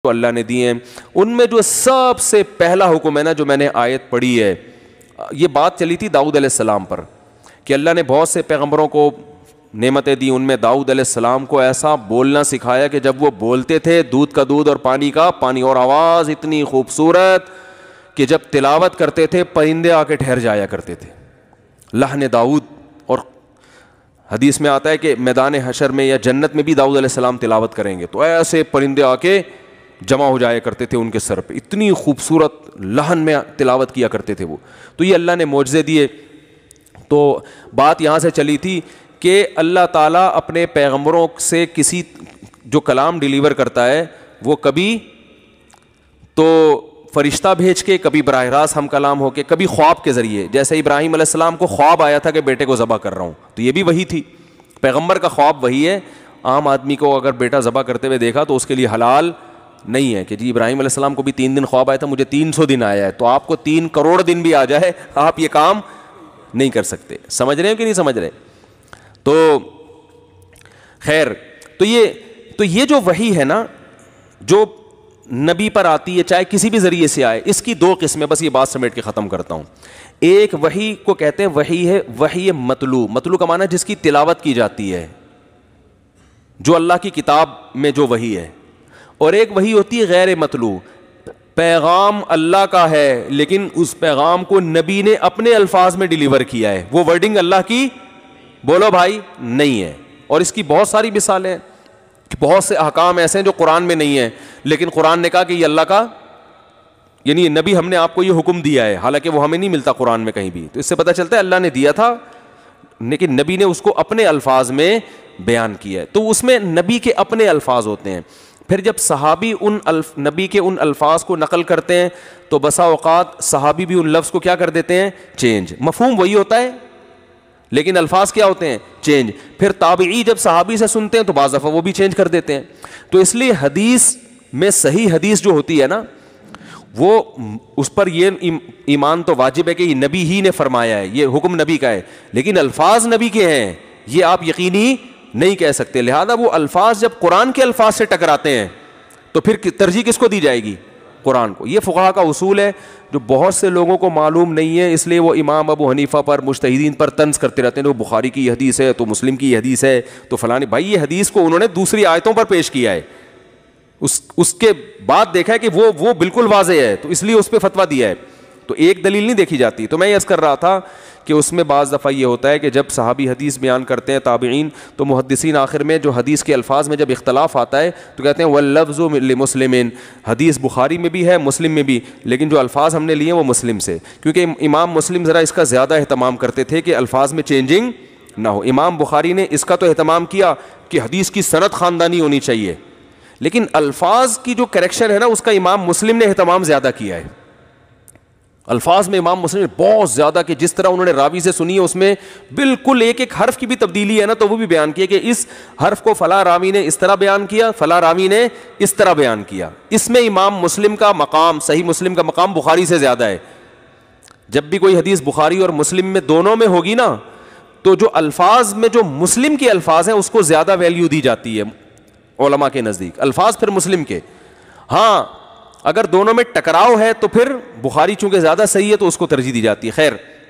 جو اللہ نے دیے ہیں، ان میں جو سب سے پہلا حکم ہے نا جو میں نے آیت پڑھی ہے، یہ بات چلی تھی داؤد علیہ السلام پر کہ اللہ نے بہت سے پیغمبروں کو نعمتیں دی، ان میں داؤد علیہ السلام کو ایسا بولنا سکھایا کہ جب وہ بولتے تھے دودھ کا دودھ اور پانی کا پانی، اور آواز اتنی خوبصورت کہ جب تلاوت کرتے تھے پرندے آ کے ٹھہر جایا کرتے تھے، لحن داؤد۔ اور حدیث میں آتا ہے کہ میدان حشر میں یا جنت میں بھی داؤد علیہ السلام تلاوت کریں گے تو ایسے پرندے آ کے جمع ہو جایا کرتے تھے ان کے سر پہ، اتنی خوبصورت لحن میں تلاوت کیا کرتے تھے وہ۔ تو یہ اللہ نے معجزے دیے۔ تو بات یہاں سے چلی تھی کہ اللہ تعالیٰ اپنے پیغمبروں سے کسی جو کلام ڈیلیور کرتا ہے وہ کبھی تو فرشتہ بھیج کے، کبھی براہ راست ہم کلام ہو کے، کبھی خواب کے ذریعے، جیسے ابراہیم علیہ السلام کو خواب آیا تھا کہ بیٹے کو ذبح کر رہا ہوں، تو یہ بھی وہی تھی، پیغمبر کا خواب وہی ہے۔ عام آدمی کو اگر بیٹا ذبح کرتے ہوئے دیکھا تو اس کے لیے حلال نہیں ہے کہ جی ابراہیم علیہ السلام کو بھی 3 دن خواب آیا تھا، مجھے 300 دن آیا ہے، تو آپ کو 3 کروڑ دن بھی آ جائے آپ یہ کام نہیں کر سکتے۔ سمجھ رہے ہیں کہ نہیں سمجھ رہے؟ تو خیر، تو یہ جو وحی ہے نا جو نبی پر آتی ہے چاہے کسی بھی ذریعے سے آئے، اس کی 2 قسمیں، بس یہ بات سمیٹ کے ختم کرتا ہوں۔ ایک وحی کو کہتے ہیں وحی ہے وحی مطلوع، مطلوع کا معنی ہے جس کی تلاوت کی جاتی ہے، جو اللہ کی کتاب میں جو وحی ہے، اور ایک وحی ہوتی ہے غیر مطلوع، پیغام اللہ کا ہے لیکن اس پیغام کو نبی نے اپنے الفاظ میں ڈیلیور کیا ہے، وہ ورڈنگ اللہ کی بولو بھائی نہیں ہے۔ اور اس کی بہت ساری مثالیں ہیں، بہت سے احکام ایسے ہیں جو قرآن میں نہیں ہیں لیکن قرآن نے کہا کہ یہ اللہ کا، یعنی نبی ہم نے آپ کو یہ حکم دیا ہے، حالانکہ وہ ہمیں نہیں ملتا قرآن میں کہیں بھی۔ تو اس سے پتہ چلتا ہے اللہ نے دیا تھا لیکن نبی نے اس کو اپنے الفاظ میں بیان کیا ہے، تو اس میں نبی کے اپنے الفاظ ہوتے ہیں۔ پھر جب صحابی نبی کے ان الفاظ کو نقل کرتے ہیں تو بسا اوقات صحابی بھی ان لفظ کو کیا کر دیتے ہیں، چینج، مفہوم وہی ہوتا ہے لیکن الفاظ کیا ہوتے ہیں، چینج۔ پھر تابعی جب صحابی سے سنتے ہیں تو بعض دفعہ وہ بھی چینج کر دیتے ہیں۔ تو اس لیے حدیث میں صحیح حدیث جو ہوتی ہے نا وہ اس پر یہ ایمان تو واجب ہے کہ یہ نبی ہی نے فرمایا ہے، یہ حکم نبی کا ہے، لیکن الفاظ نبی کے ہیں یہ آپ یقینی نہیں کہہ سکتے۔ لہذا وہ الفاظ جب قرآن کے الفاظ سے ٹکراتے ہیں تو پھر ترجیح کس کو دی جائے گی، قرآن کو۔ یہ فقہا کا اصول ہے جو بہت سے لوگوں کو معلوم نہیں ہے، اس لیے وہ امام ابو حنیفہ پر، مجتہدین پر طنز کرتے رہتے ہیں، وہ بخاری کی یہ حدیث ہے تو مسلم کی یہ حدیث ہے تو فلانی، بھائی یہ حدیث کو انہوں نے دوسری آیتوں پر پیش کیا ہے، اس کے بعد دیکھا ہے کہ وہ بالکل واضح ہے تو اس لیے اس پہ فتویٰ دیا ہے، تو ایک دلیل نہیں دیکھی جاتی۔ تو میں یہ عرض کر رہا تھا کہ اس میں بعض دفعہ یہ ہوتا ہے کہ جب صحابی حدیث بیان کرتے ہیں تابعین، تو محدثین آخر میں جو حدیث کے الفاظ میں جب اختلاف آتا ہے تو کہتے ہیں واللفظ لمسلم، حدیث بخاری میں بھی ہے مسلم میں بھی، لیکن جو الفاظ ہم نے لیے ہیں وہ مسلم سے، کیونکہ امام مسلم ذرا اس کا زیادہ اہتمام کرتے تھے کہ الفاظ میں چینجنگ نہ ہو۔ امام بخاری نے اس کا تو اہتمام کیا کہ حدیث کی سند خاندانی ہونی چاہیے، لیکن الفاظ کی جو کریکشن ہے نا اس کا امام مسلم نے اہتمام زیادہ کیا ہے۔ الفاظ میں امام مسلم نے بہت زیادہ کہ جس طرح انہوں نے راوی سے سنی ہے اس میں بالکل ایک ایک حرف کی بھی تبدیلی ہے نا تو وہ بھی بیان کیا کہ اس حرف کو فلاں راوی نے اس طرح بیان کیا، فلاں راوی نے اس طرح بیان کیا۔ اس میں امام مسلم کا مقام، صحیح مسلم کا مقام بخاری سے زیادہ ہے۔ جب بھی کوئی حدیث بخاری اور مسلم میں دونوں میں ہوگی نا تو جو الفاظ میں جو مسلم کے الفاظ ہیں اس کو زیادہ ویلیو دی جاتی ہے علماء کے نزدیک، الفاظ پھر مسلم کے۔ ہاں اگر دونوں میں ٹکراؤ ہے تو پھر بخاری چونکہ زیادہ صحیح ہے تو اس کو ترجیح دی جاتی ہے۔ خیر